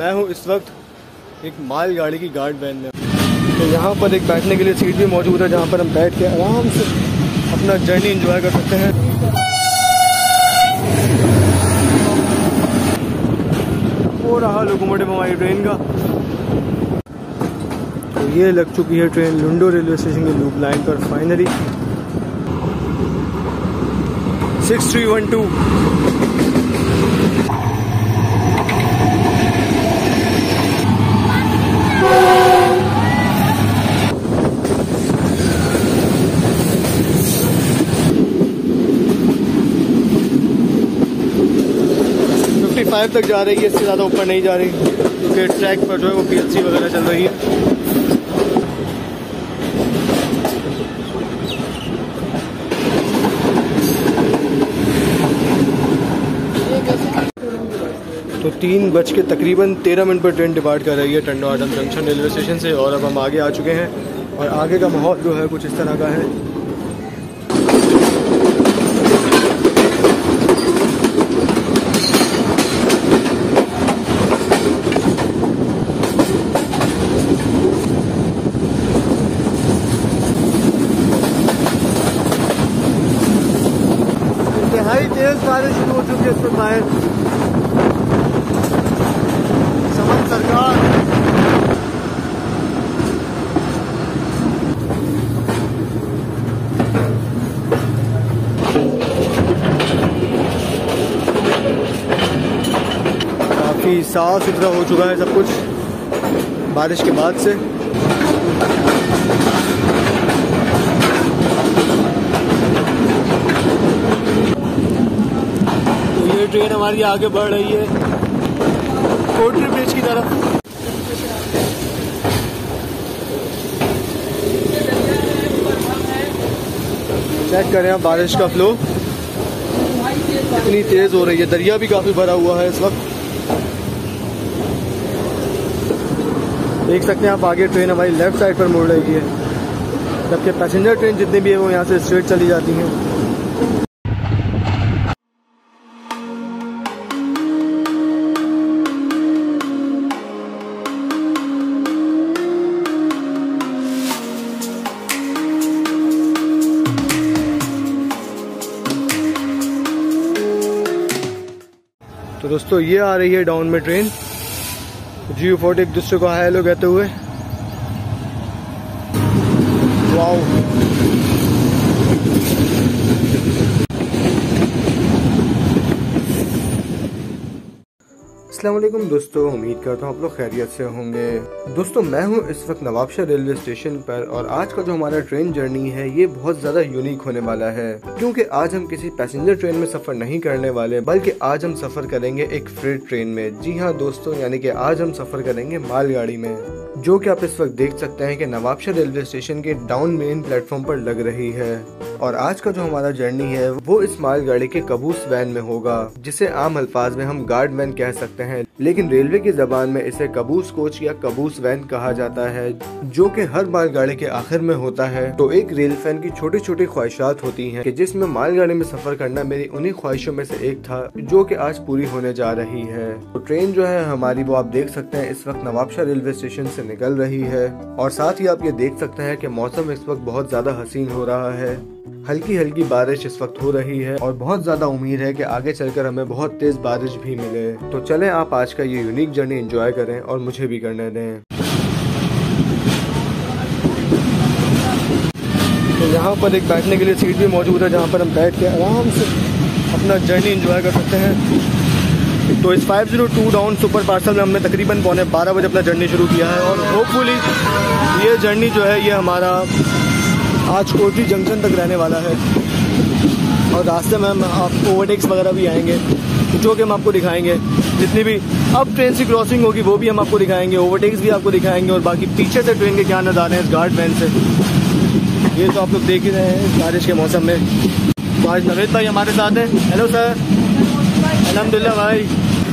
मैं हूँ इस वक्त एक मालगाड़ी की गार्ड वैन में। तो यहाँ पर एक बैठने के लिए सीट भी मौजूद है जहाँ पर हम बैठ के आराम से अपना जर्नी एंजॉय कर सकते हैं। हो रहा लोकोमोटिव हमारी ट्रेन का। तो ये लग चुकी है ट्रेन लुंडो रेलवे स्टेशन की लूप लाइन पर फाइनली। 6312 55 तक जा रही है, इससे ज़्यादा ऊपर नहीं जा रही क्योंकि ट्रैक पर जो है वो PLC वगैरह चल रही है। तो 3:13 पर ट्रेन डिपार्ट कर रही है Tando Adam junction railway station से और अब हम आगे आ चुके हैं और आगे का माहौल जो है कुछ इस तरह का है। इंतहाई तेज बारिश शुरू हो चुकी है इस पर बाहर। समन सरकार काफी साफ सुथरा हो चुका है सब कुछ बारिश के बाद से। ट्रेन हमारी आगे बढ़ रही है कोटरी ब्रिज की तरफ। चेक करें आप बारिश का फ्लो इतनी तेज हो रही है, दरिया भी काफी भरा हुआ है इस वक्त। देख सकते हैं आप आगे ट्रेन हमारी लेफ्ट साइड पर मुड़ रही है जबकि पैसेंजर ट्रेन जितनी भी है वो यहाँ से स्ट्रेट चली जाती हैं। तो दोस्तों ये आ रही है डाउन में ट्रेन GU40 एक दूसरे को हेलो कहते हुए। वाओ अस्सलाम वालेकुम दोस्तों, उम्मीद करता हूँ आप लोग खैरियत से होंगे। दोस्तों मैं हूँ इस वक्त नवाबशाह रेलवे स्टेशन पर और आज का जो हमारा ट्रेन जर्नी है ये बहुत ज़्यादा यूनिक होने वाला है क्योंकि आज हम किसी पैसेंजर ट्रेन में सफ़र नहीं करने वाले बल्कि आज हम सफ़र करेंगे एक फ्रेट ट्रेन में। जी हाँ दोस्तों, यानी कि आज हम सफ़र करेंगे मालगाड़ी में, जो कि आप इस वक्त देख सकते हैं कि नवाबशाह रेलवे स्टेशन के डाउन मेन प्लेटफॉर्म पर लग रही है। और आज का जो हमारा जर्नी है वो इस मालगाड़ी के कबूस वैन में होगा, जिसे आम अल्फाज में हम गार्ड वैन कह सकते हैं, लेकिन रेलवे की जबान में इसे कबूस कोच या कबूस वैन कहा जाता है, जो कि हर मालगाड़ी के आखिर में होता है। तो एक रेल फैन की छोटी छोटी ख्वाहिशात होती हैं कि जिसमें मालगाड़ी में सफर करना मेरी उन्हीं ख्वाहिशों में से एक था, जो कि आज पूरी होने जा रही है। तो ट्रेन जो है हमारी वो आप देख सकते हैं इस वक्त नवाबशाह रेलवे स्टेशन से निकल रही है और साथ ही आप ये देख सकते हैं कि मौसम इस वक्त बहुत ज्यादा हसीन हो रहा है। हल्की हल्की बारिश इस वक्त हो रही है और बहुत ज्यादा उम्मीद है कि आगे चलकर हमें बहुत तेज बारिश भी मिले। तो चलें आप आज का ये यूनिक जर्नी एंजॉय करें और मुझे भी करने दें। तो यहाँ पर एक बैठने के लिए सीट भी मौजूद है जहाँ पर हम बैठ के आराम से अपना जर्नी एंजॉय कर सकते हैं। तो इस 502 डाउन सुपर पार्सल में हमने तकरीबन 12:15 बजे अपना जर्नी शुरू किया है और होपफुली ये जर्नी जो है ये हमारा आज कोटरी जंक्शन तक रहने वाला है और रास्ते में हम आप ओवरटेक्स वगैरह भी आएंगे जो कि हम आपको दिखाएंगे। जितनी भी अब ट्रेन से क्रॉसिंग होगी वो भी हम आपको दिखाएंगे, ओवरटेक्स भी आपको दिखाएंगे और बाकी पीछे से ट्रेन के क्या नज़ारे हैं इस गार्ड वैन से ये तो आप लोग देख ही रहे हैं इस बारिश के मौसम में। तो आज नवेद भाई हमारे साथ हैं। Hello sir. अल्हम्दुलिल्लाह भाई।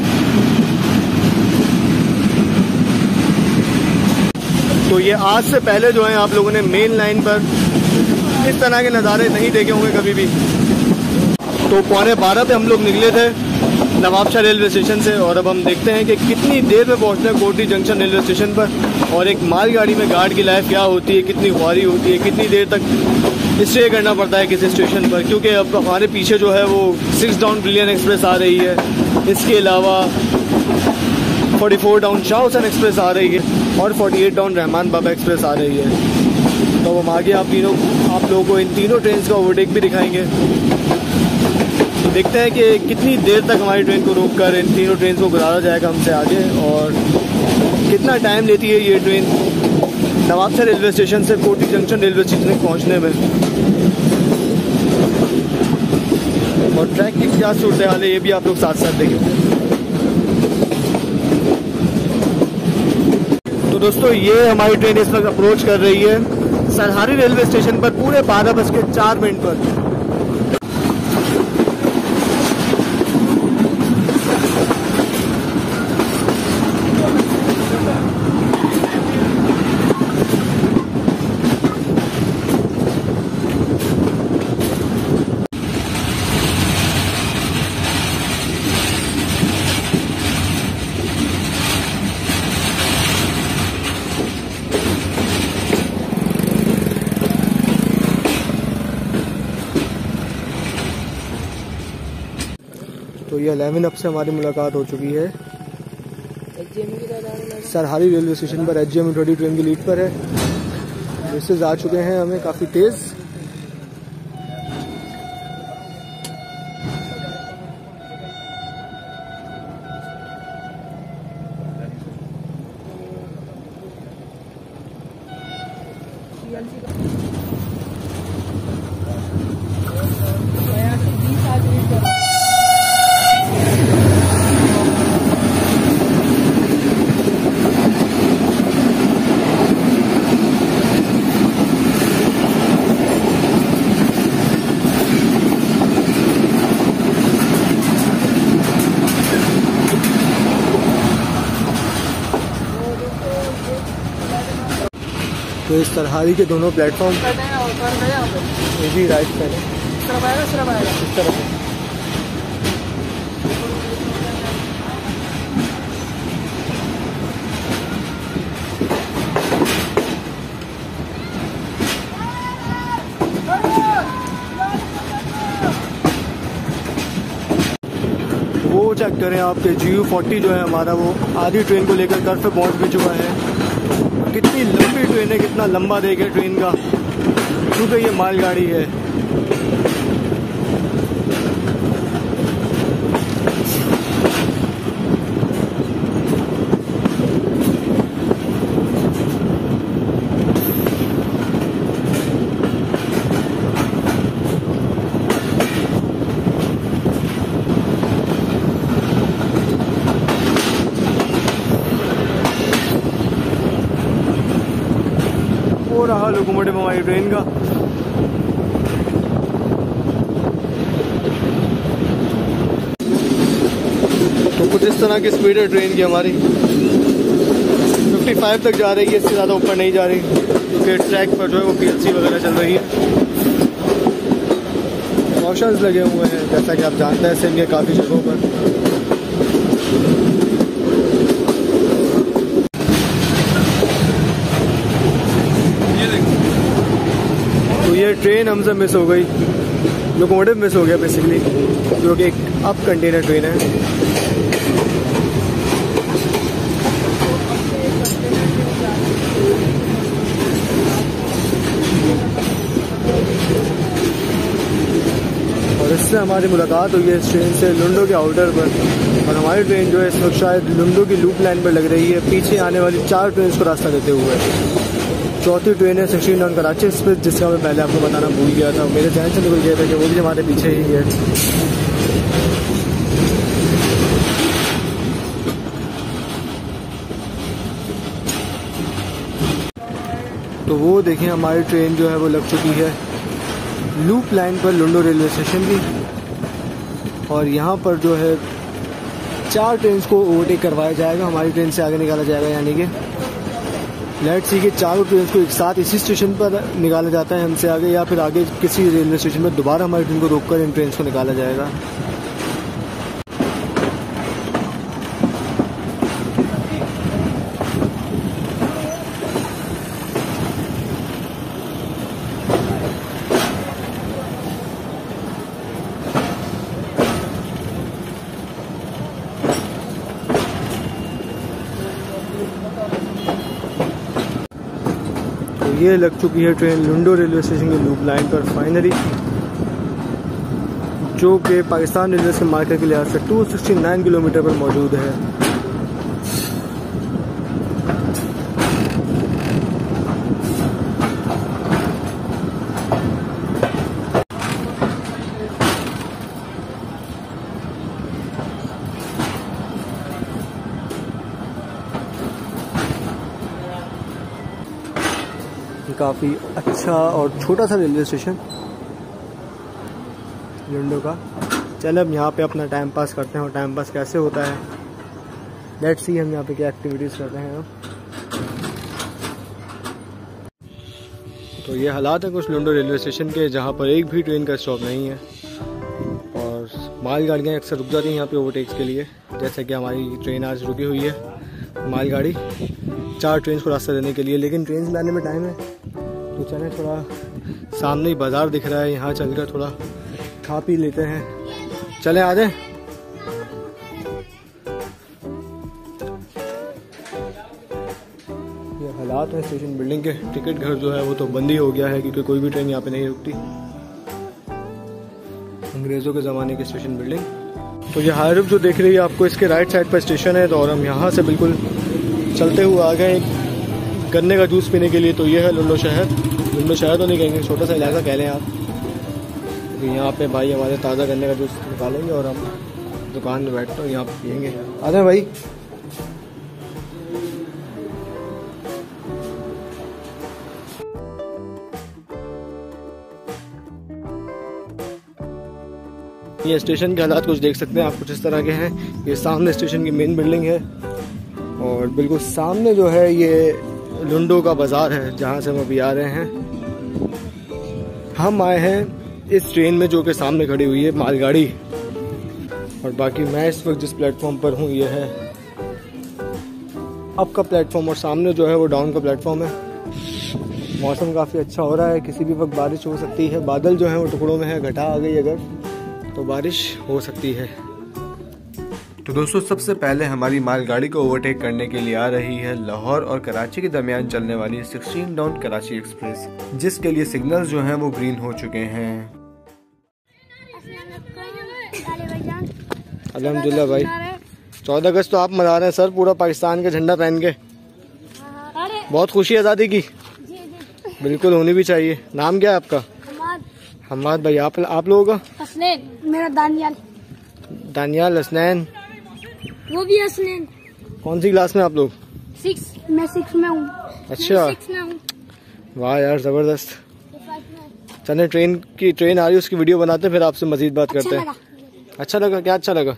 तो ये आज से पहले जो है आप लोगों ने मेन लाइन पर इस तरह के नज़ारे नहीं देखे होंगे कभी भी। तो 12:15 पे हम लोग निकले थे नवाबशाह रेलवे स्टेशन से और अब हम देखते हैं कि कितनी देर में पहुंचना है कोटली जंक्शन रेलवे स्टेशन पर और एक मालगाड़ी में गार्ड की लाइफ क्या होती है, कितनी ख्वारी होती है, कितनी देर तक स्टे करना पड़ता है किसी स्टेशन पर। क्योंकि अब हमारे पीछे जो है वो 6 डाउन ब्रिलियन एक्सप्रेस आ रही है, इसके अलावा 44 डाउन शाह हुसैन एक्सप्रेस आ रही है और 48 डाउन रहमान बाबा एक्सप्रेस आ रही है। तो हम आगे आप लोगों को इन तीनों ट्रेन का ओवरटेक भी दिखाएंगे। तो देखते हैं कि कितनी देर तक हमारी ट्रेन को रोक कर इन तीनों ट्रेन को गुजारा जाएगा हमसे आगे और कितना टाइम लेती है ये ट्रेन नवाबशाह रेलवे स्टेशन से कोटली जंक्शन रेलवे स्टेशन तक पहुंचने में, और ट्रैक की क्या सूरत हाल है ये भी आप लोग साथ साथ देखें। तो दोस्तों ये हमारी ट्रेन इस वक्त अप्रोच कर रही है सरहारी रेलवे स्टेशन पर पूरे 12:04 पर। तो ये 11 अप से हमारी मुलाकात हो चुकी है सरहारी रेलवे स्टेशन पर। HGM 20 ट्रेन की लीड पर है, बसेज आ चुके हैं हमें काफ़ी तेज़। तो इस सरहारी के दोनों प्लेटफॉर्म ये भी राइट पर है, इस तरफ है। वो चेक करें आपके GU40 जो है हमारा वो आधी ट्रेन को लेकर घर पे पहुंच भी चुका है। कितनी लंबी ट्रेन है, कितना लंबा देख है ट्रेन का, क्योंकि ये मालगाड़ी है। हो रहा लोकोमोटिव हमारी ट्रेन का। तो कुछ इस तरह की स्पीड है ट्रेन की हमारी, 55 तक जा रही है, इससे ज़्यादा ऊपर नहीं जा रही क्योंकि ट्रैक पर जो है वो PLC वगैरह चल रही है। ऑप्शंस लगे हुए हैं जैसा कि आप जानते हैं सिंह के काफ़ी जगहों पर। तो ये ट्रेन हमसे मिस हो गई, लोकोमोटिव मिस हो गया बेसिकली, जो कि एक अप कंटेनर ट्रेन है। और इससे हमारी मुलाकात हुई है इस ट्रेन से लुंडो के आउटर पर, और हमारी ट्रेन जो है इस वक्त शायद लुंडो की लूप लाइन पर लग रही है, पीछे आने वाली 4 ट्रेन को रास्ता देते हुए। चौथी ट्रेन है 16 डाउन कराची एक्सप्रेस, जिसका मैं पहले आपको बताना भूल गया था, मेरे ध्यान से निकल गया था कि वो भी हमारे पीछे ही है। तो वो देखें हमारी ट्रेन जो है वो लग चुकी है लूप लाइन पर लुंडो रेलवे स्टेशन की, और यहाँ पर जो है 4 ट्रेन को ओवरटेक करवाया जाएगा, हमारी ट्रेन से आगे निकाला जाएगा। यानी कि लेट्स सी कि 4 ट्रेन को एक साथ इसी स्टेशन पर निकाला जाता है हमसे आगे, या फिर आगे किसी रेलवे स्टेशन पर दोबारा हमारी ट्रेन को रोककर इन ट्रेन को निकाला जाएगा। ये लग चुकी है ट्रेन लुंडो रेलवे स्टेशन की लूप लाइन पर फाइनली, जो कि पाकिस्तान रेलवे के मार्केट के लिहाज से 269 किलोमीटर पर मौजूद है। काफ़ी अच्छा और छोटा सा रेलवे स्टेशन लुंडो का। चल अब यहाँ पे अपना टाइम पास करते हैं, और टाइम पास कैसे होता है लेट्स सी, हम यहाँ पे क्या एक्टिविटीज़ करते हैं। तो ये हालात है कुछ लुंडो रेलवे स्टेशन के, जहाँ पर एक भी ट्रेन का स्टॉप नहीं है और मालगाड़ियाँ अक्सर रुक जाती हैं यहाँ पे ओवरटेक्स के लिए। जैसे कि हमारी ट्रेन आज रुकी हुई है मालगाड़ी 4 ट्रेन को रास्ता देने के लिए, लेकिन ट्रेन में आने में टाइम है तो चले थोड़ा सामने ही बाज़ार दिख रहा है, यहाँ चलकर थोड़ा खा पी लेते हैं। चले आ जाए। ये हालात है स्टेशन बिल्डिंग के। टिकट घर जो है वो तो बंद ही हो गया है क्योंकि कोई भी ट्रेन यहाँ पे नहीं रुकती। अंग्रेज़ों के ज़माने की स्टेशन बिल्डिंग। तो ये हायरअप जो देख रही है आपको, इसके राइट साइड पर स्टेशन है। तो और हम यहाँ से बिल्कुल चलते हुए आ गए गन्ने का जूस पीने के लिए। तो ये है लुंडो शहर। लुंडो शहर तो नहीं कहेंगे, छोटा सा इलाका कह लें आप। तो यहाँ पे भाई हमारे ताज़ा गन्ने का जूस निकालेंगे और हम दुकान में बैठते हैं यहाँ पे पियेंगे। आ जाए भाई। ये स्टेशन के हालात कुछ देख सकते हैं आप, कुछ इस तरह के हैं। ये सामने स्टेशन की मेन बिल्डिंग है और बिल्कुल सामने जो है ये लुंडो का बाज़ार है जहाँ से हम अभी आ रहे हैं। हम आए हैं इस ट्रेन में जो कि सामने खड़ी हुई है मालगाड़ी, और बाकी मैं इस वक्त जिस प्लेटफॉर्म पर हूँ ये है अप का प्लेटफॉर्म और सामने जो है वो डाउन का प्लेटफॉर्म है। मौसम काफ़ी अच्छा हो रहा है, किसी भी वक्त बारिश हो सकती है। बादल जो है वो टुकड़ों में है, घटा आ गई अगर तो बारिश हो सकती है। तो दोस्तों सबसे पहले हमारी मालगाड़ी को ओवरटेक करने के लिए आ रही है लाहौर और कराची के दरमियान चलने वाली 16 डाउन कराची एक्सप्रेस, जिसके लिए सिग्नल्स जो हैं वो ग्रीन हो चुके हैं। अल्हम्दुलिल्लाह भाई, 14 अगस्त तो आप मना रहे हैं सर पूरा पाकिस्तान का झंडा पहन के। बहुत खुशी आज़ादी की। बिल्कुल होनी भी चाहिए। नाम क्या है आपका? हमाद भाई। आप लोगों का? हसनैन। मेरा दानियाल। दानियाल, हसनैन। वो भी हसनैन। कौन सी क्लास में आप लोग? 6। मैं 6 में हूँ। अच्छा, वाह यार ज़बरदस्त। चले ट्रेन आ रही है, उसकी वीडियो बनाते हैं फिर आपसे मजीद बात करते हैं। अच्छा लगा? क्या अच्छा लगा?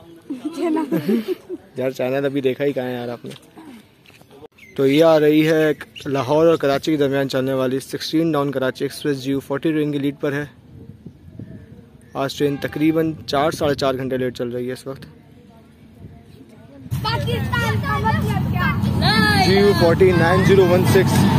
यार चैनल अभी देखा ही कहाँ है यार आपने। तो ये आ रही है लाहौर और कराची के दरमियान चलने वाली 16 down Karachi express GU40 train की लीड पर है। आज ट्रेन तकरीबन 4 साढ़े 4 घंटे लेट चल रही है इस वक्त। GU40 9016।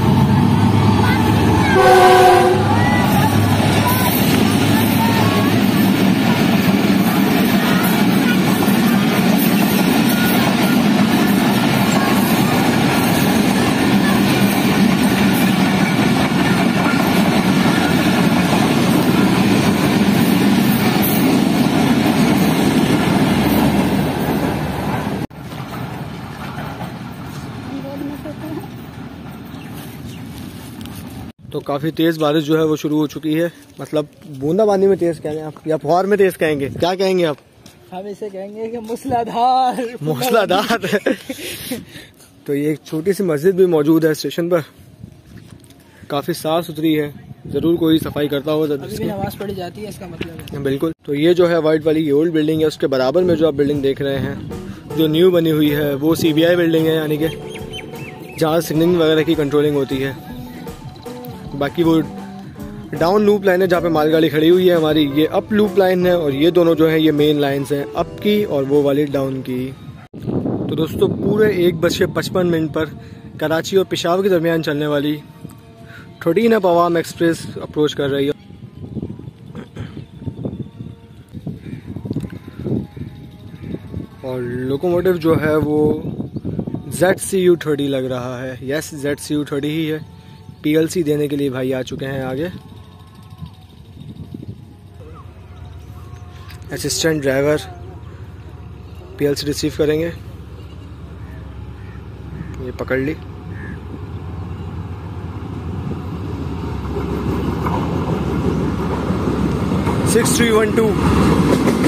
तो काफ़ी तेज़ बारिश जो है वो शुरू हो चुकी है। मतलब बूंदाबांदी में तेज़ कहेंगे आप या फुहार में तेज़ कहेंगे, क्या कहेंगे आप? हम इसे कहेंगे कि मूसलाधार। मूसलाधार। तो ये एक छोटी सी मस्जिद भी मौजूद है स्टेशन पर, काफ़ी साफ़ सुथरी है। ज़रूर कोई सफाई करता होगा। अभी भी नमाज पढ़ी जाती है, इसका मतलब है। बिल्कुल। तो ये जो है वाइट वाली ये ओल्ड बिल्डिंग है, उसके बराबर में जो आप बिल्डिंग देख रहे हैं जो न्यू बनी हुई है वो CBI बिल्डिंग है, यानी कि जहाँ सिग्नलिंग वगैरह की कंट्रोलिंग होती है। बाकी वो डाउन लूप लाइन है जहाँ पे मालगाड़ी खड़ी हुई है हमारी, ये अप लूप लाइन है, और ये दोनों जो है ये मेन लाइन्स हैं, अप की और वो वाली डाउन की। तो दोस्तों पूरे 1:55 पर कराची और पेशावर के दरमियान चलने वाली 13 अप अवाम एक्सप्रेस अप्रोच कर रही है। और लोकोमोटिव जो है वो ZCU30 लग रहा है। यस, ZCU30 ही है। पीएलसी देने के लिए भाई आ चुके हैं आगे। असिस्टेंट ड्राइवर पीएलसी रिसीव करेंगे। ये पकड़ ली। सिक्स 312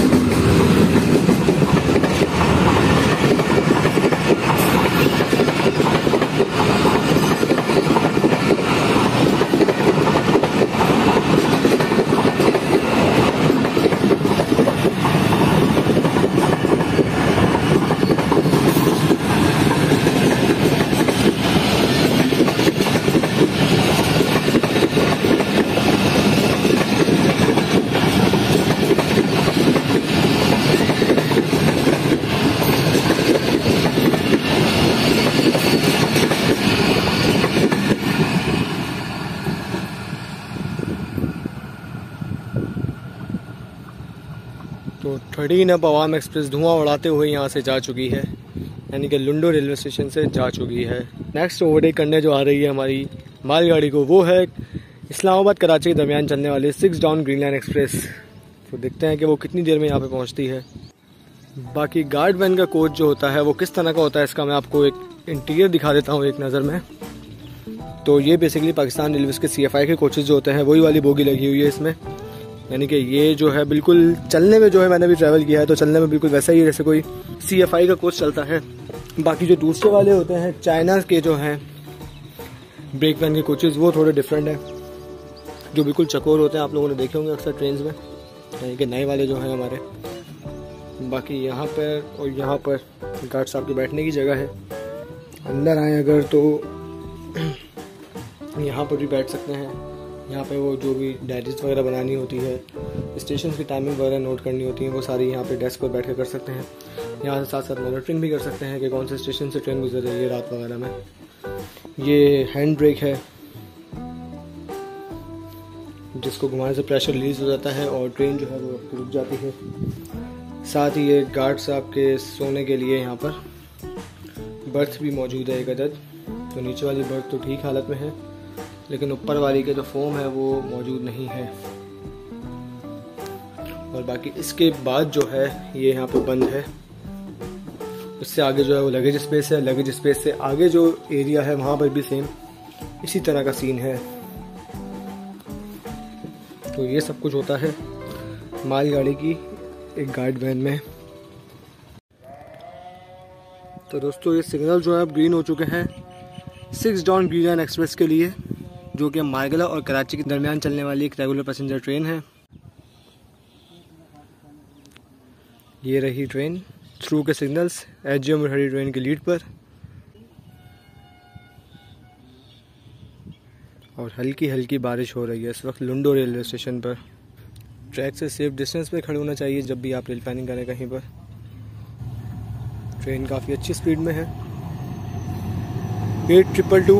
तो 13 अब अवाम एक्सप्रेस धुआं उड़ाते हुए यहाँ से जा चुकी है, यानी कि लुंडो रेलवे स्टेशन से जा चुकी है। नेक्स्ट ओवरटेक करने जो आ रही है हमारी मालगाड़ी को, वो है इस्लामाबाद कराची के दरमियान चलने वाली 6 डाउन ग्रीन लाइन एक्सप्रेस। तो देखते हैं कि वो कितनी देर में यहाँ पे पहुँचती है। बाकी गार्ड वैन का कोच जो होता है वो किस तरह का होता है, इसका मैं आपको एक इंटीरियर दिखा देता हूँ एक नज़र में। तो ये बेसिकली पाकिस्तान रेलवेज़ के CFI के कोचेज़ जो होते हैं वही वाली बोगी लगी हुई है इसमें, यानी कि ये जो है बिल्कुल चलने में जो है, मैंने भी ट्रैवल किया है तो चलने में बिल्कुल वैसा ही जैसे कोई CFI का कोच चलता है। बाकी जो दूसरे वाले होते हैं चाइना के जो हैं ब्रेक वैन के कोचेज़, वो थोड़े डिफरेंट हैं, जो बिल्कुल चकोर होते हैं। आप लोगों ने देखे होंगे अक्सर ट्रेन में, यानी कि नए वाले जो हैं हमारे। बाकी यहाँ पर और यहाँ पर गार्ड साहब के बैठने की जगह है। अंदर आए अगर तो यहाँ पर भी बैठ सकते हैं। यहाँ पे वो जो भी डायरीज वगैरह बनानी होती है, स्टेशन की टाइमिंग वगैरह नोट करनी होती है, वो सारी यहाँ पे डेस्क पर बैठ कर कर सकते हैं। यहाँ से साथ साथ मॉनिटरिंग भी कर सकते हैं कि कौन से स्टेशन से ट्रेन गुजर रही है रात वगैरह में। ये हैंड ब्रेक है जिसको घुमाने से प्रेशर रिलीज हो जाता है और ट्रेन जो है वो रुक जाती है। साथ ही ये गार्ड साहब के सोने के लिए यहाँ पर बर्थ भी मौजूद है एक अदद। तो नीचे वाली बर्थ तो ठीक हालत में है, लेकिन ऊपर वाली के जो फोम है वो मौजूद नहीं है। और बाकी इसके बाद जो है ये यहाँ पे बंद है। उससे आगे जो है वो लगेज स्पेस है। लगेज स्पेस से आगे जो एरिया है वहाँ पर भी सेम इसी तरह का सीन है। तो ये सब कुछ होता है मालगाड़ी की एक गार्ड वैन में। तो दोस्तों ये सिग्नल जो है अब ग्रीन हो चुके हैं 6 डाउन ग्रीन लाइन एक्सप्रेस के लिए, जो कि मारगला और कराची के दरमियान चलने वाली एक रेगुलर पैसेंजर ट्रेन है। ये रही ट्रेन, थ्रू के सिग्नल्स HGM और हरी ट्रेन की लीड पर। और हल्की हल्की बारिश हो रही है इस वक्त लुंडो रेलवे स्टेशन पर। ट्रैक से सेफ डिस्टेंस पे खड़े होना चाहिए जब भी आप रेल प्लानिंग करें कहीं पर। ट्रेन काफ़ी अच्छी स्पीड में है। 8222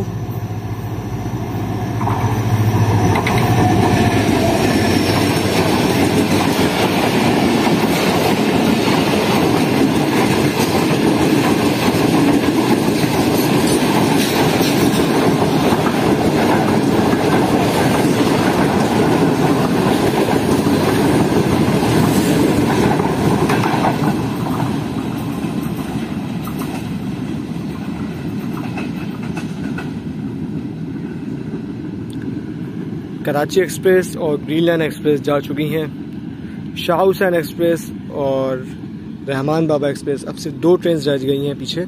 कराची एक्सप्रेस और ग्रीन लाइन एक्सप्रेस जा चुकी हैं। शाह हुसैन एक्सप्रेस और रहमान बाबा एक्सप्रेस, अब से 2 ट्रेन रह गई हैं पीछे।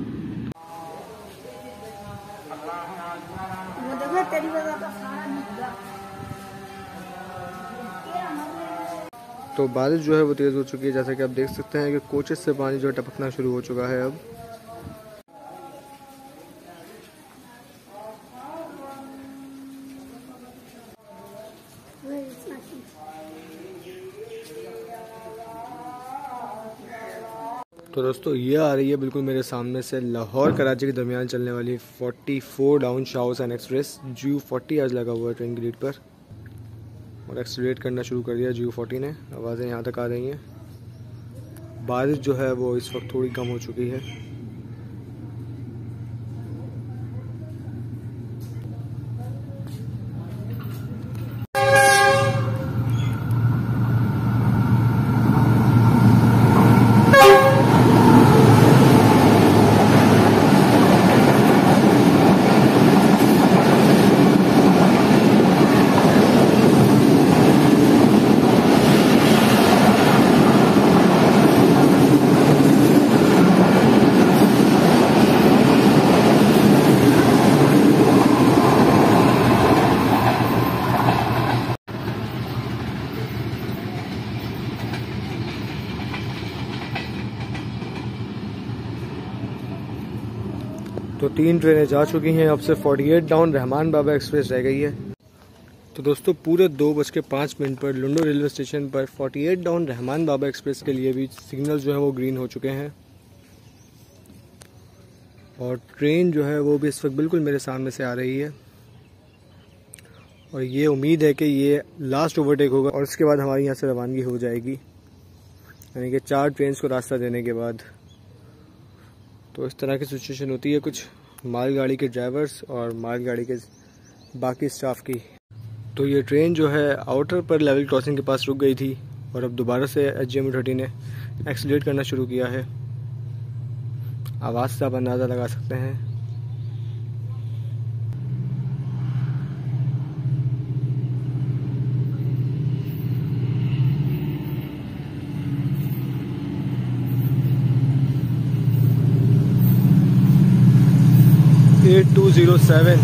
तो बारिश जो है वो तेज़ हो चुकी है, जैसा कि आप देख सकते हैं कि कोचेस से पानी जो है टपकना शुरू हो चुका है अब। तो दोस्तों ये आ रही है बिल्कुल मेरे सामने से लाहौर कराची के दरमियान चलने वाली 44 down Shah Hussain express. GU40 आज लगा हुआ है ट्रेन की लीड पर और एक्सीलरेट करना शुरू कर दिया GU40 ने। आवाज़ें यहाँ तक आ रही हैं। बारिश जो है वो इस वक्त थोड़ी कम हो चुकी है। 3 ट्रेनें जा चुकी हैं, अब से 48 डाउन रहमान बाबा एक्सप्रेस रह गई है। तो दोस्तों पूरे 2:05 पर लुंडो रेलवे स्टेशन पर 48 डाउन रहमान बाबा एक्सप्रेस के लिए भी सिग्नल जो है वो ग्रीन हो चुके हैं और ट्रेन जो है वो भी इस वक्त बिल्कुल मेरे सामने से आ रही है और ये उम्मीद है कि ये लास्ट ओवरटेक होगा और उसके बाद हमारी यहाँ से रवानगी हो जाएगी, यानी कि 4 ट्रेन को रास्ता देने के बाद। तो इस तरह की सिचुएशन होती है कुछ मालगाड़ी के ड्राइवर्स और मालगाड़ी के बाकी स्टाफ की। तो ये ट्रेन जो है आउटर पर लेवल क्रॉसिंग के पास रुक गई थी और अब दोबारा से HGMU30 ने एक्सीलरेट करना शुरू किया है। आवाज़ से आप अंदाज़ा लगा सकते हैं। Eight 207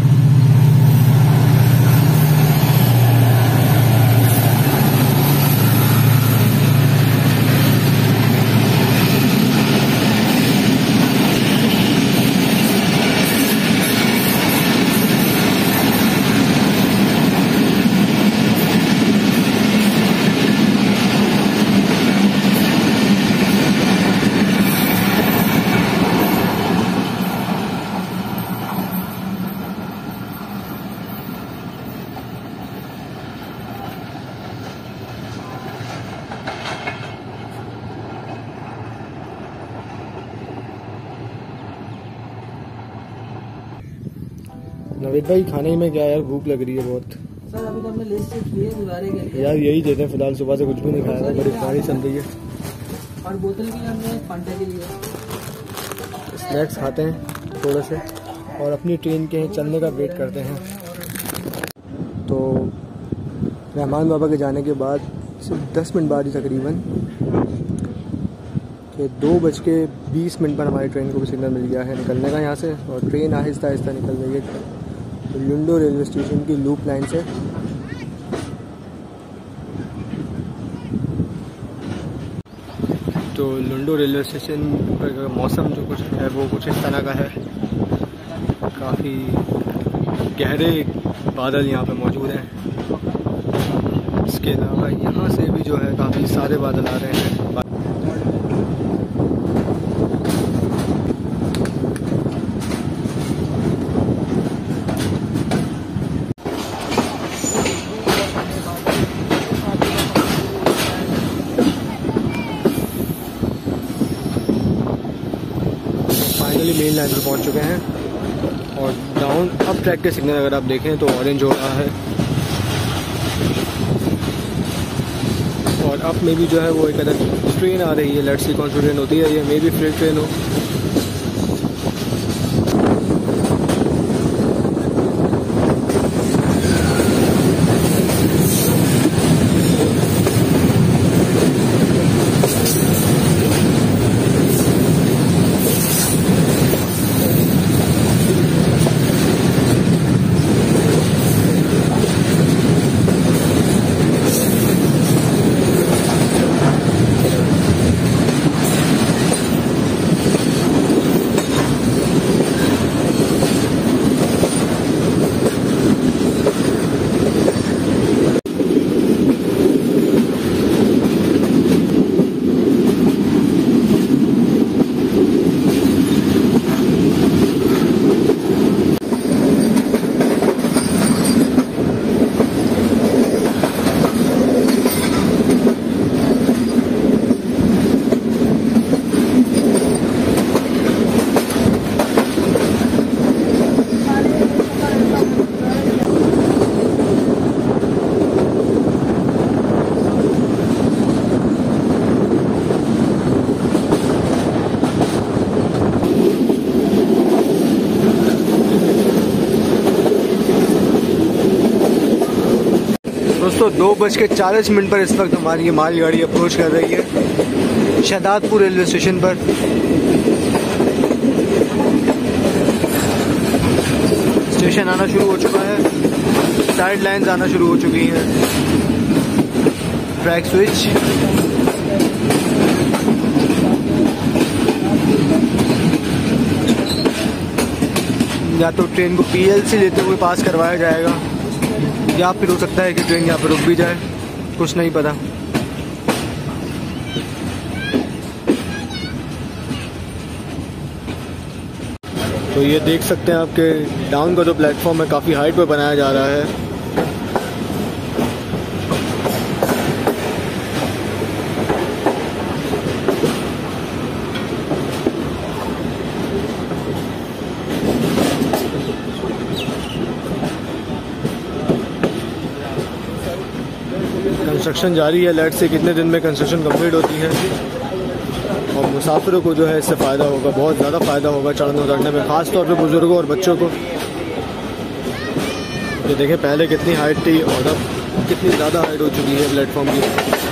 नवीद भाई खाने में क्या यार, भूख लग रही है बहुत। सर अभी तो हमने लिस्ट चेक की है गुजारे के लिए। यार यही देते हैं फिलहाल, सुबह से कुछ भी नहीं खाया था, बड़ी पानी चल रही है। और बोतल भी हमने फांटा के लिए। स्नैक्स खाते हैं थोड़े से और अपनी ट्रेन के चलने का वेट करते हैं। तो रहमान बाबा के जाने के बाद सिर्फ 10 मिनट बाद ही तकरीबन कि 2:20 पर हमारी ट्रेन को भी सिग्नल मिल गया है निकलने का यहाँ से और ट्रेन आहिस्ता आहिस्ता निकल रही है लुंडो रेलवे स्टेशन की लूप लाइन से। तो लुंडो रेलवे स्टेशन पर मौसम जो कुछ है वो कुछ इस तरह का है, काफ़ी गहरे बादल यहाँ पे मौजूद हैं। इसके अलावा यहाँ से भी जो है काफ़ी सारे बादल आ रहे हैं। मेन लाइन पर पहुंच चुके हैं और डाउन अप ट्रैक के सिग्नल अगर आप देखें तो ऑरेंज हो रहा है और अप में भी जो है वो एक अलग ट्रेन आ रही है। लेट्स सी कौन सी ट्रेन होती है, ये मे बी फ्रेट ट्रेन हो। दोस्तों 2:40 पर इस वक्त हमारी ये मालगाड़ी अप्रोच कर रही है शहदादपुर रेलवे स्टेशन पर। स्टेशन आना शुरू हो चुका है, साइड लाइन्स आना शुरू हो चुकी हैं, ट्रैक स्विच। या तो ट्रेन को PLC लेते हुए पास करवाया जाएगा, या फिर हो सकता है कि ट्रेन यहाँ पर रुक भी जाए, कुछ नहीं पता। तो ये देख सकते हैं आपके डाउन का जो प्लेटफॉर्म है काफ़ी हाइट पे बनाया जा रहा है। कंस्ट्रक्शन जारी है, लेट्स से कितने दिन में कंस्ट्रक्शन कंप्लीट होती है और मुसाफिरों को जो है इससे फ़ायदा होगा, बहुत ज़्यादा फ़ायदा होगा चढ़ने उतरने में, ख़ास तौर पे बुज़ुर्गों और बच्चों को। ये देखें पहले कितनी हाइट थी और अब कितनी ज़्यादा हाइट हो चुकी है प्लेटफॉर्म की।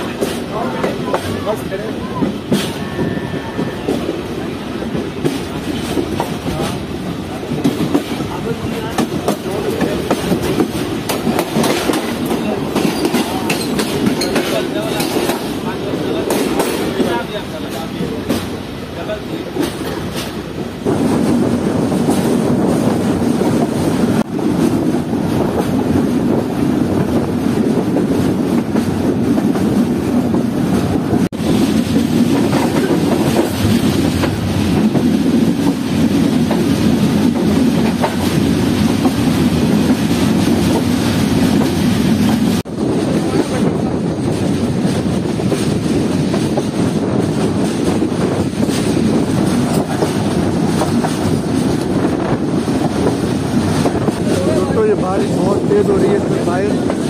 बारिश बहुत तेज़ हो रही है इसमें बाहर।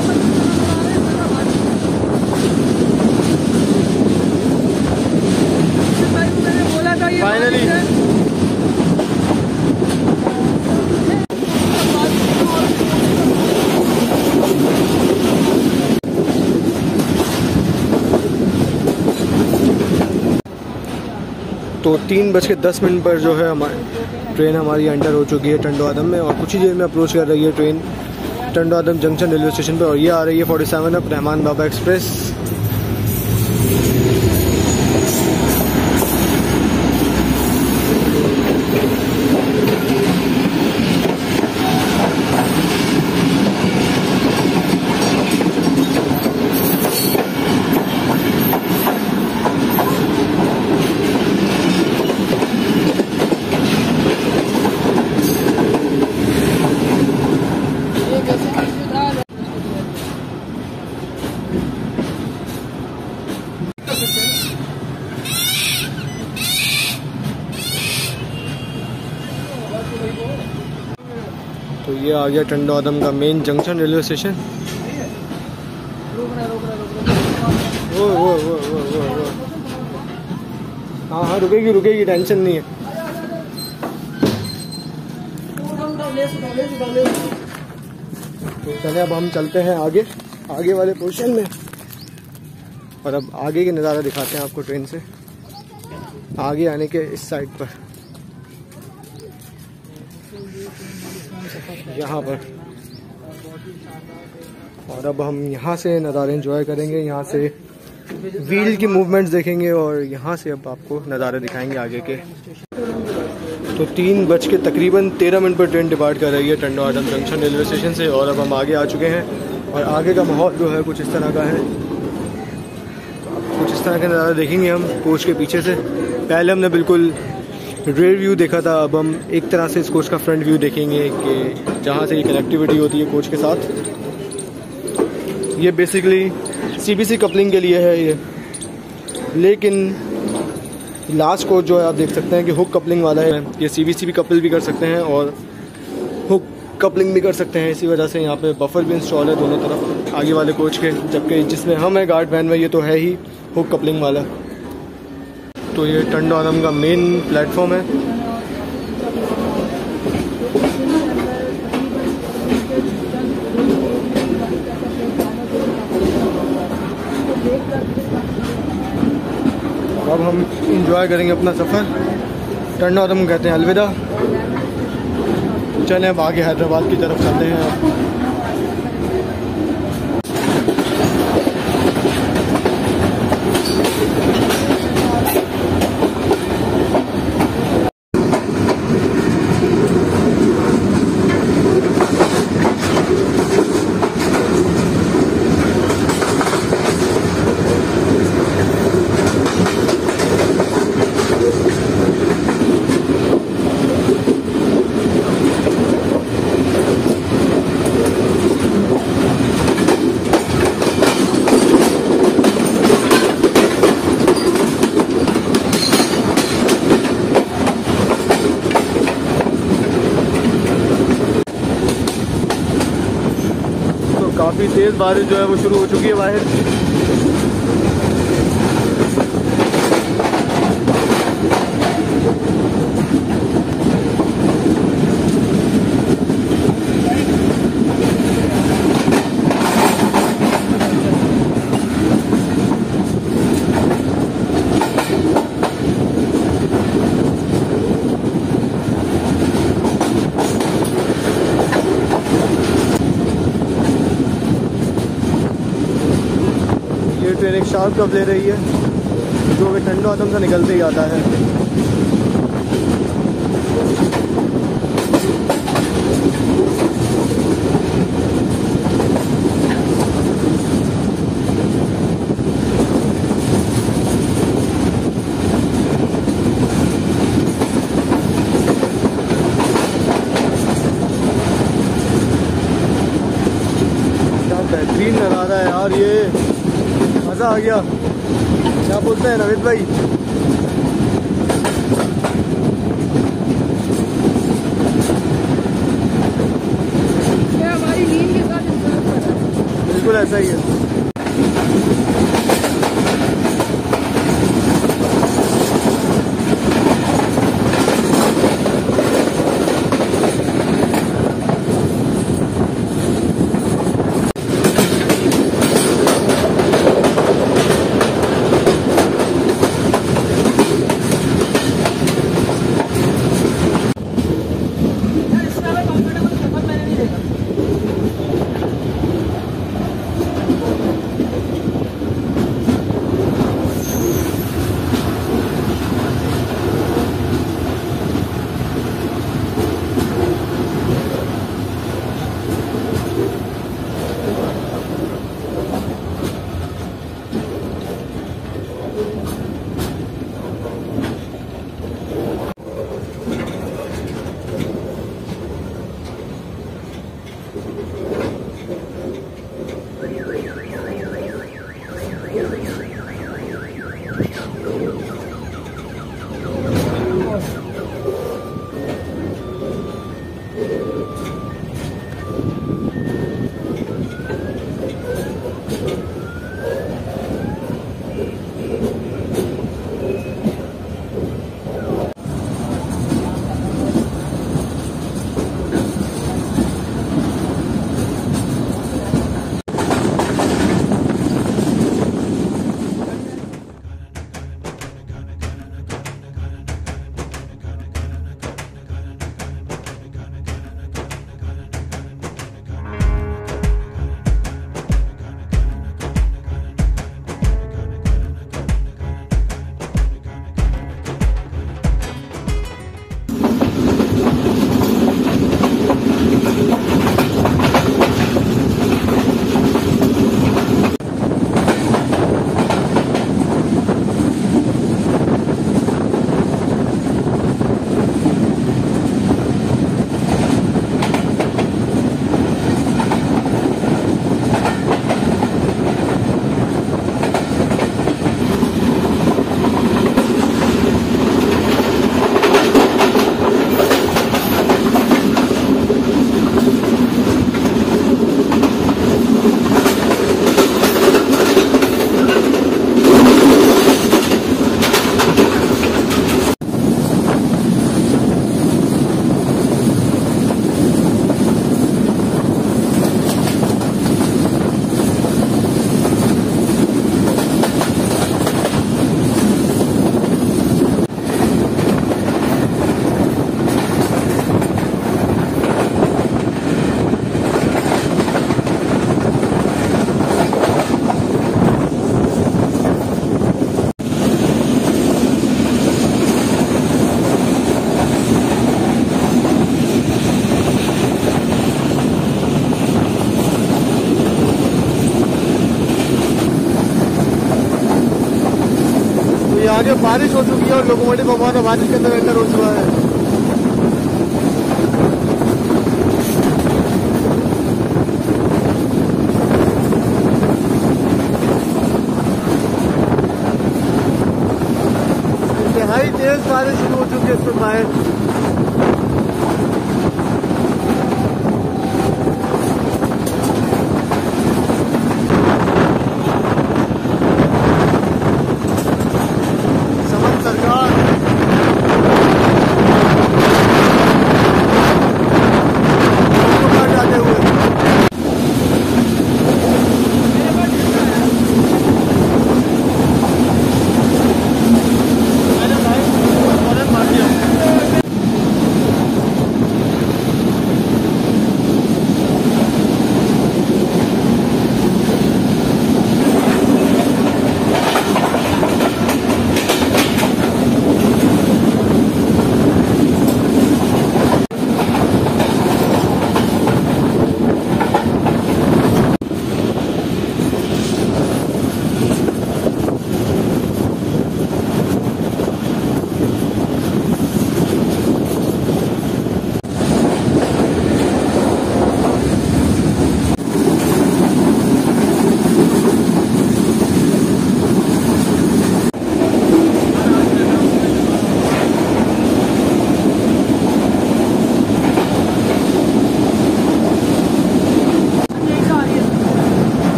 फाइनली तो 3:10 पर जो है ट्रेन हमारी एंटर हो चुकी है टंडो आदम में और कुछ ही देर में अप्रोच कर रही है train Tando Adam junction railway station पर और ये आ रही है 47 अप रहमान बाबा एक्सप्रेस। तो ये आ गया टंडो आदम का मेन जंक्शन रेलवे स्टेशन। वो हाँ रुकेगी टेंशन नहीं है। तो चले अब हम चलते हैं आगे वाले पोर्शन में और अब आगे के नज़ारा दिखाते हैं आपको ट्रेन से आगे आने के इस साइड पर यहाँ पर। और अब हम यहाँ से नज़ारे एंजॉय करेंगे, यहाँ से व्हील की मूवमेंट्स देखेंगे और यहाँ से अब आपको नज़ारे दिखाएंगे आगे के। तो 3:13 पर ट्रेन डिपार्ट कर रही है Tando Adam junction railway station से और अब हम आगे आ चुके हैं और आगे का माहौल जो है कुछ इस तरह का है। कुछ इस तरह के नज़ारे देखेंगे हम कोच के पीछे से। पहले हमने बिल्कुल रेयर व्यू देखा था, अब हम एक तरह से इस कोच का फ्रंट व्यू देखेंगे कि जहाँ से ये कनेक्टिविटी होती है कोच के साथ। ये बेसिकली CBC कपलिंग के लिए है ये, लेकिन लास्ट कोच जो है आप देख सकते हैं कि हुक कपलिंग वाला है। ये CBC भी कपल भी कर सकते हैं और हुक कपलिंग भी कर सकते हैं। इसी वजह से यहाँ पे बफर भी इंस्टॉल है दोनों तरफ आगे वाले कोच के, जबकि जिसमें हम है गार्ड वैन में ये तो है ही हुक कपलिंग वाला। तो ये टंडो आदम का मेन प्लेटफॉर्म है। अब हम इंजॉय करेंगे अपना सफ़र। टंडो आदम कहते हैं अलविदा। चलें अब आगे हैदराबाद की तरफ चलते हैं। काफ़ी तेज़ बारिश जो है वो शुरू हो चुकी है बाहर। ट्रेन एक शार्प कब ले रही है जो कि ठंडा आदम से निकलते ही आता है। क्या बेहतरीन नज़ारा है यार, ये मज़ा आ गया। क्या बोलते हैं नवीद भाई? हमारी नींद के साथ बिल्कुल ऐसा ही है। आगे बारिश हो चुकी है और लोकोमोटिव हमारा बारिश के अंदर एंटर हो चुका है। इंतहाई तेज बारिश शुरू हो चुकी है इस पर बाहर।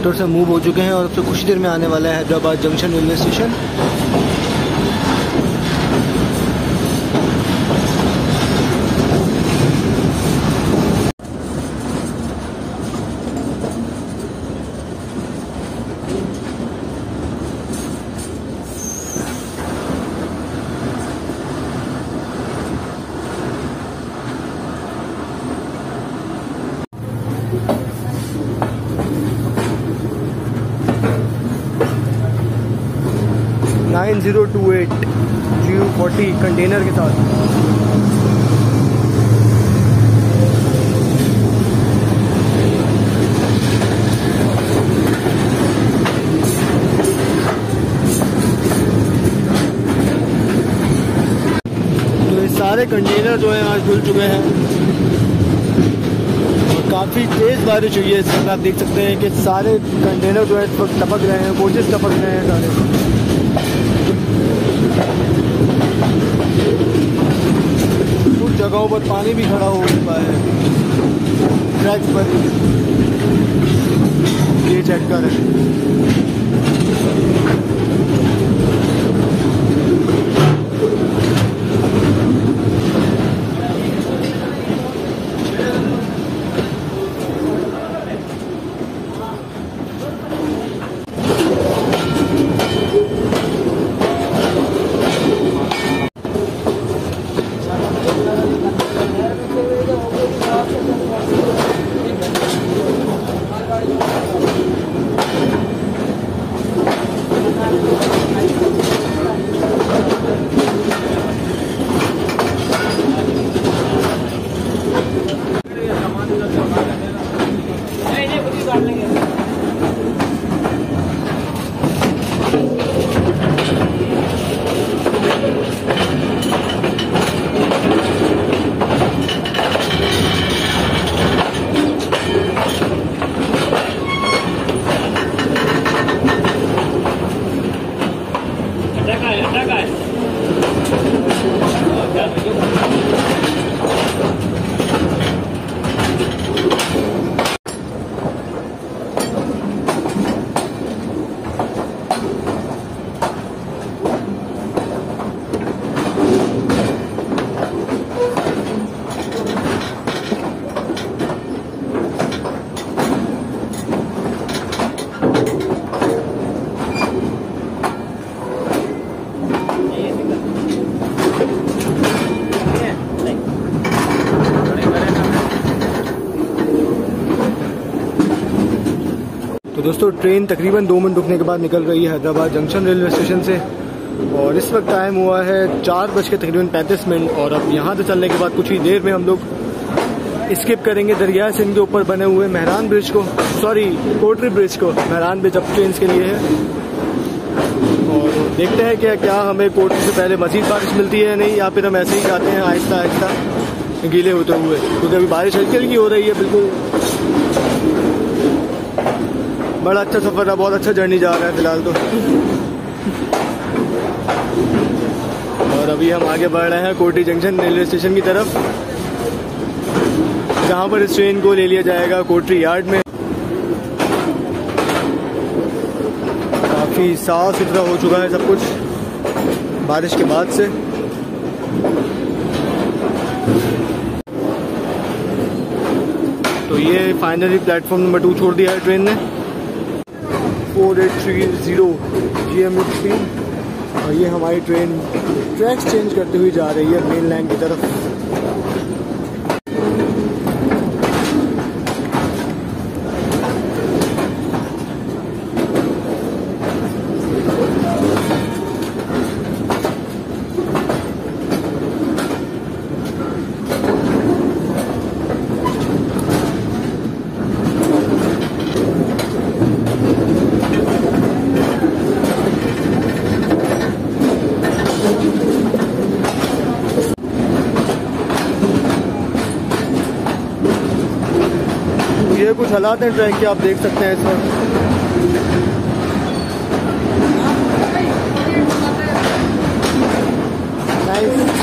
मेट्रो से मूव हो चुके हैं और अब से कुछ देर में आने वाला है Hyderabad junction railway station. (9028) GU40 container के साथ। तो ये सारे कंटेनर जो हैं आज धुल चुके हैं और काफ़ी तेज़ बारिश हुई है। इसमें आप देख सकते हैं कि सारे कंटेनर जो है इस वक्त टपक रहे हैं, कोचेस टपक रहे हैं सारे। कुछ जगहों पर पानी भी खड़ा हो चुका है ट्रैक पर। ये चेक कर तो दोस्तों ट्रेन तकरीबन 2 मिनट रुकने के बाद निकल रही है हैदराबाद जंक्शन रेलवे स्टेशन से और इस वक्त टाइम हुआ है 4:35 और अब यहाँ से चलने के बाद कुछ ही देर में हम लोग स्किप करेंगे दरिया सिंध के ऊपर बने हुए मेहरान ब्रिज को, सॉरी कोटरी ब्रिज को। मेहरान ब्रिज अब ट्रेन के लिए है और देखते हैं कि क्या हमें कोटरी से पहले मजीद बारिश मिलती है नहीं, या फिर हम ऐसे ही जाते हैं आहिस्ता आहिस्ता गीले होते हुए, क्योंकि अभी बारिश हल्की हल्की हो रही है। बिल्कुल बड़ा अच्छा सफ़र रहा, बहुत अच्छा जर्नी जा रहा है फिलहाल तो। और अभी हम आगे बढ़ रहे हैं कोटरी जंक्शन रेलवे स्टेशन की तरफ, जहाँ पर इस ट्रेन को ले लिया जाएगा कोटरी यार्ड में। काफ़ी साफ सुथरा हो चुका है सब कुछ बारिश के बाद से। तो ये फाइनली प्लेटफॉर्म नंबर 2 छोड़ दिया है ट्रेन ने, 4830 GMU3। और ये हमारी ट्रेन ट्रैक्स चेंज करते हुए जा रही है मेन लाइन की तरफ। ये कुछ हालात हैं ट्रैक के, आप देख सकते हैं इस वक्त। नाइस।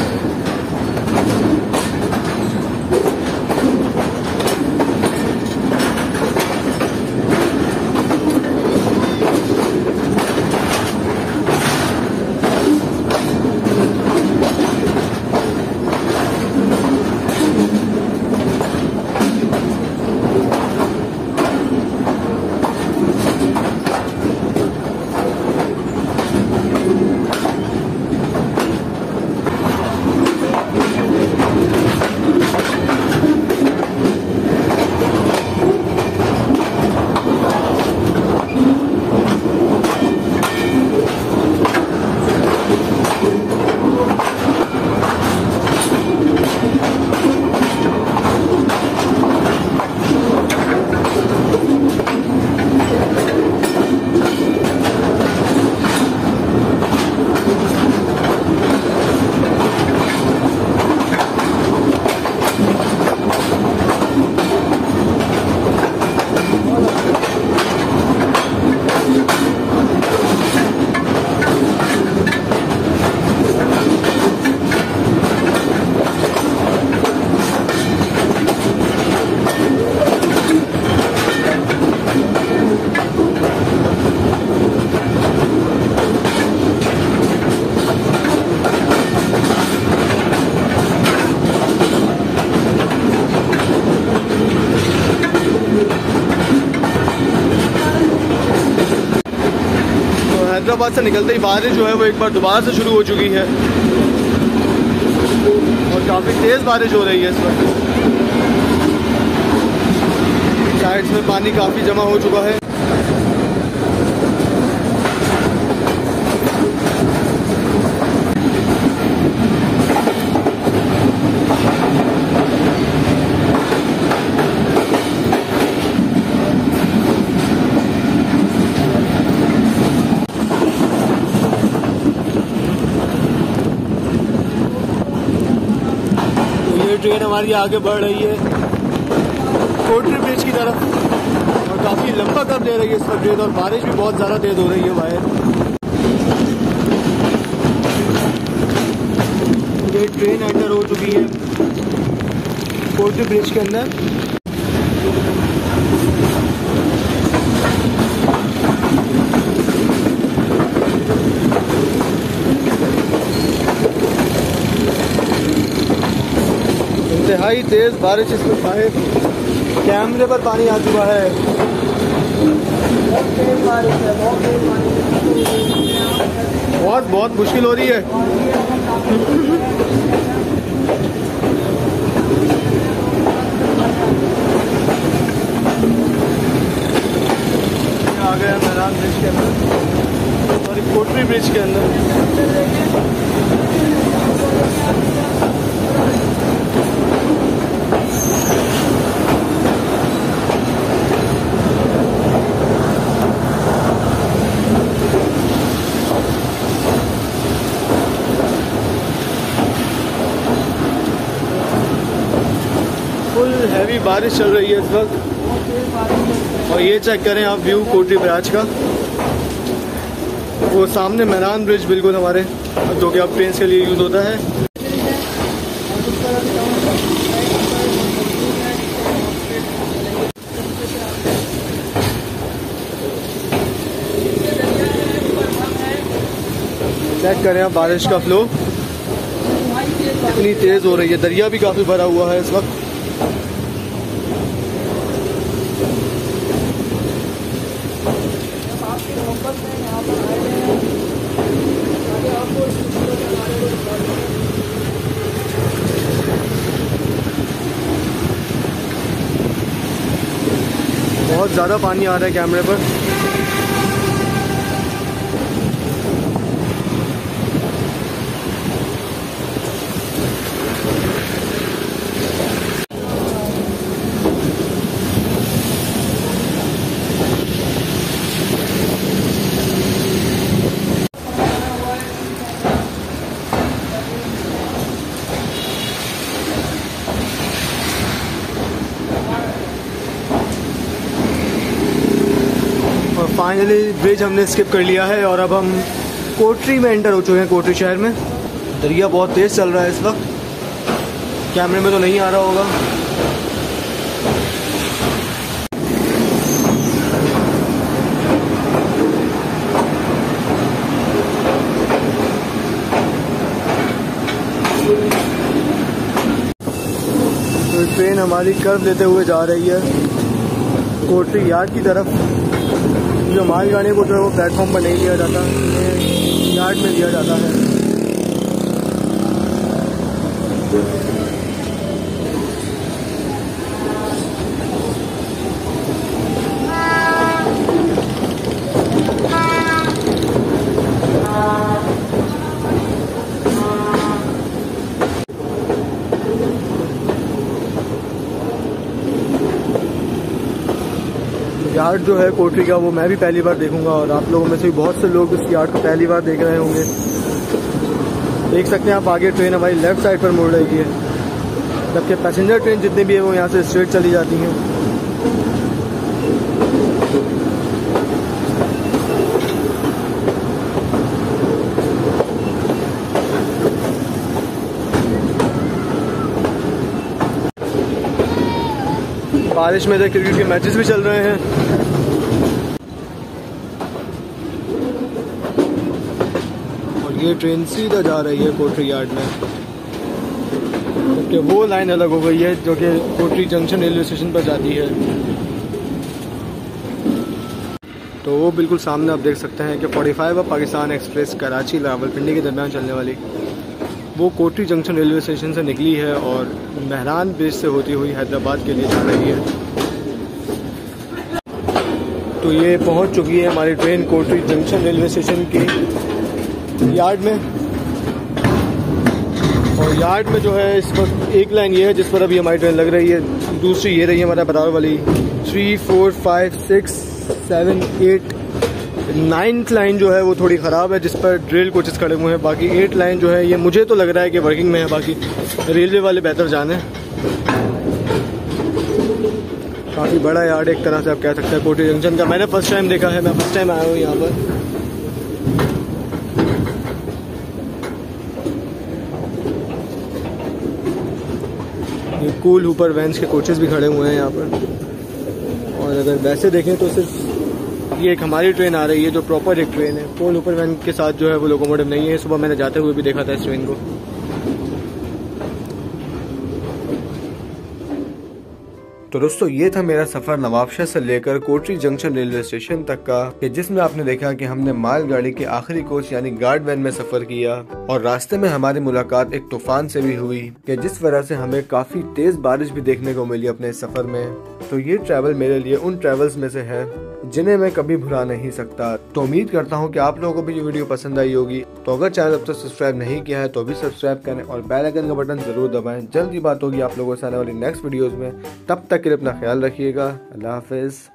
हैदराबाद से निकलते ही बारिश जो है वो एक बार दोबारा से शुरू हो चुकी है और काफ़ी तेज़ बारिश हो रही है इस वक्त। साइड्स में पानी काफ़ी जमा हो चुका है। ट्रेन हमारी आगे बढ़ रही है कोटरी ब्रिज की तरफ और काफ़ी लंबा कर ले रही है इस वक्त ट्रेन और बारिश भी बहुत ज़्यादा तेज़ हो रही है बाहर। ये ट्रेन एंटर हो चुकी है कोटरी ब्रिज के अंदर। इंतहाई तेज बारिश इसमें बाहर कैमरे पर पानी आ चुका है। बहुत तेज बारिश है, बहुत तेज पानी, बहुत मुश्किल हो रही है। आ गया मैदान ब्रिज के अंदर और कोटरी ब्रिज के अंदर। हैवी बारिश चल रही है इस वक्त और ये चेक करें आप व्यू कोटरी ब्रिज का। वो सामने मैदान ब्रिज बिल्कुल हमारे जो कि अब ट्रेन के लिए यूज होता है। चेक करें आप बारिश का फ्लो इतनी तेज हो रही है। दरिया भी काफी भरा हुआ है इस वक्त। बहुत ज़्यादा पानी आ रहा है कैमरे पर। फाइनली ब्रिज हमने स्किप कर लिया है और अब हम कोटरी में एंटर हो चुके हैं। कोटरी शहर में दरिया बहुत तेज़ चल रहा है इस वक्त। कैमरे में तो नहीं आ रहा होगा। तो ट्रेन हमारी कर्व लेते हुए जा रही है कोटरी यार्ड की तरफ। जो मालगाड़ियों को जो है वो प्लेटफॉर्म पर नहीं लिया जाता, यार्ड में लिया जाता है। यार्ड जो है कोटरी का वो मैं भी पहली बार देखूंगा और आप लोगों में से भी बहुत से लोग इस यार्ड को पहली बार देख रहे होंगे। देख सकते हैं आप आगे ट्रेन हमारी लेफ्ट साइड पर मुड़ रही है, जबकि पैसेंजर ट्रेन जितनी भी है वो यहाँ से स्ट्रेट चली जाती हैं। बारिश में क्रिकेट के मैचेस भी चल रहे हैं। और ये ट्रेन सीधा जा रही है कोटरी यार्ड में, जबकि वो लाइन अलग हो गई है जो कि कोटरी जंक्शन रेलवे स्टेशन पर जाती है। तो वो बिल्कुल सामने आप देख सकते हैं कि 45 ऑफ पाकिस्तान एक्सप्रेस कराची रावलपिंडी के दरमियान चलने वाली वो कोटरी जंक्शन रेलवे स्टेशन से निकली है और मेहरान बेस से होती हुई हैदराबाद के लिए जा रही है। तो ये पहुंच चुकी है हमारी train Kotri junction railway station के यार्ड में। और यार्ड में जो है इस वक्त एक लाइन ये है जिस पर अभी हमारी ट्रेन लग रही है, दूसरी ये रही है हमारा बराबर वाली 3, 4, 5, 6, 7, 8, 9th लाइन जो है वो थोड़ी ख़राब है जिस पर ड्रिल कोचेस खड़े हुए हैं। बाकी 8 लाइन जो है ये मुझे तो लग रहा है कि वर्किंग में है, बाकी रेलवे वाले बेहतर जाने। काफ़ी बड़ा यार्ड एक तरह से आप कह सकते हैं कोटरी जंक्शन का। मैंने फर्स्ट टाइम देखा है, मैं फर्स्ट टाइम आया हूँ यहाँ पर। ये कूल हुपर वैन्स के कोचेस भी खड़े हुए हैं यहाँ पर। और अगर वैसे देखें तो सिर्फ ये एक हमारी ट्रेन आ रही है जो प्रॉपर एक ट्रेन है, कूल हुपर वैन के साथ जो है वो लोकोमोटिव नहीं है। सुबह मैंने जाते हुए भी देखा था इस ट्रेन को। तो दोस्तों ये था मेरा सफ़र नवाबशाह से लेकर कोटरी जंक्शन रेलवे स्टेशन तक का, कि जिसमें आपने देखा कि हमने मालगाड़ी के आखिरी कोच यानी गार्ड वैन में सफ़र किया और रास्ते में हमारी मुलाकात एक तूफान से भी हुई कि जिस वजह से हमें काफ़ी तेज़ बारिश भी देखने को मिली अपने इस सफ़र में। तो ये ट्रैवल मेरे लिए उन ट्रैवल्स में से है जिन्हें मैं कभी भुला नहीं सकता। तो उम्मीद करता हूँ कि आप लोगों को भी ये वीडियो पसंद आई होगी। तो अगर चैनल अब तक सब्सक्राइब नहीं किया है तो भी सब्सक्राइब करें और बेल आइकन का बटन जरूर दबाएं। जल्दी बात होगी आप लोगों से आने वाली नेक्स्ट वीडियोस में। तब तक के लिए अपना ख्याल रखिएगा। अल्लाह हाफिज़।